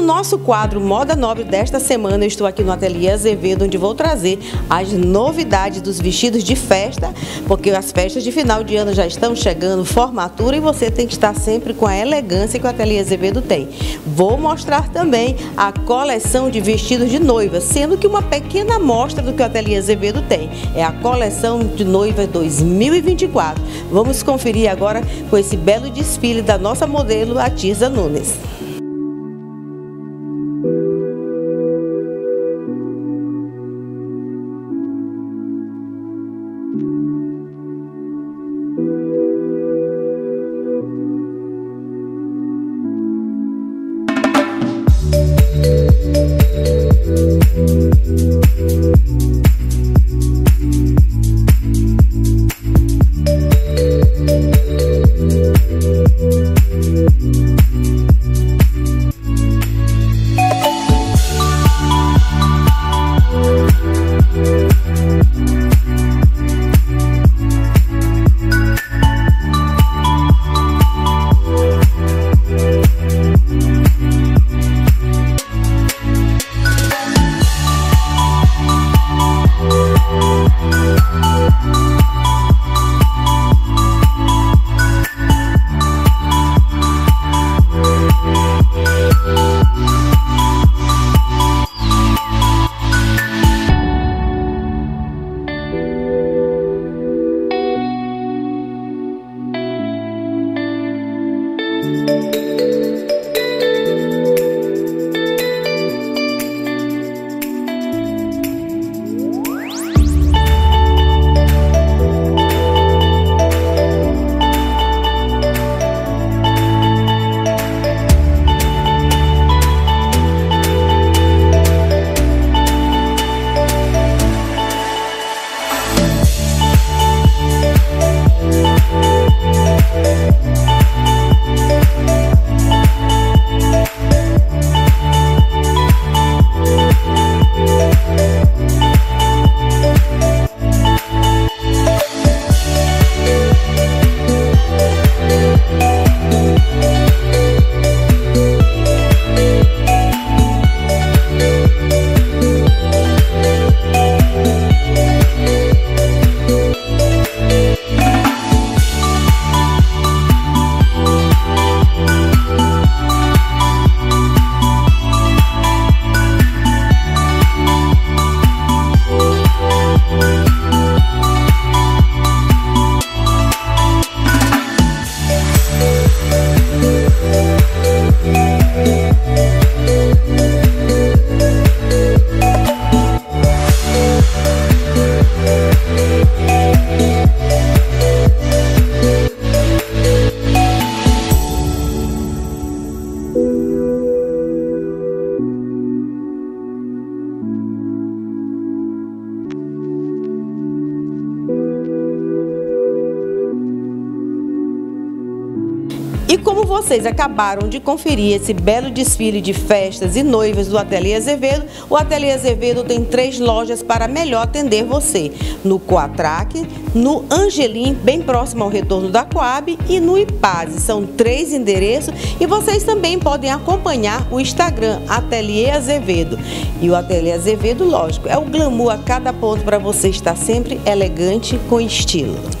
nosso quadro Moda Nobre desta semana, eu estou aqui no Ateliê Azevedo, onde vou trazer as novidades dos vestidos de festa, porque as festas de final de ano já estão chegando, formatura, e você tem que estar sempre com a elegância que o Ateliê Azevedo tem. Vou mostrar também a coleção de vestidos de noiva, sendo que uma pequena amostra do que o Ateliê Azevedo tem. É a coleção de noiva 2024. Vamos conferir agora com esse belo desfile da nossa modelo, a Tirza Nunes. E como vocês acabaram de conferir esse belo desfile de festas e noivas do Ateliê Azevedo, o Ateliê Azevedo tem 3 lojas para melhor atender você: no Coatrac, no Angelim, bem próximo ao retorno da Coab, e no Ipase. São 3 endereços e vocês também podem acompanhar o Instagram Ateliê Azevedo. E o Ateliê Azevedo, lógico, é o glamour a cada ponto para você estar sempre elegante com estilo.